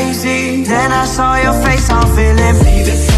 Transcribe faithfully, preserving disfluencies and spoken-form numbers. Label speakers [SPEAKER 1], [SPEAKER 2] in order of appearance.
[SPEAKER 1] crazy. Then I saw your face, I'm feeling.